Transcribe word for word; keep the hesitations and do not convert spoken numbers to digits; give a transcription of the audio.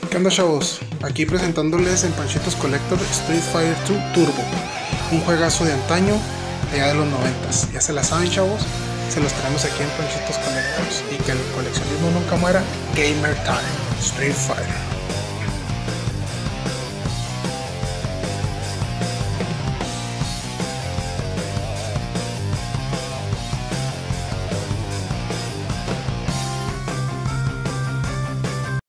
¿Qué onda, chavos? Aquí presentándoles en Panchitos Collector Street Fighter dos Turbo, un juegazo de antaño, de ya de los noventas. Ya se la saben, chavos, se los traemos aquí en Panchitos Collectors. Y que el coleccionismo nunca muera. Gamer Time, Street Fighter.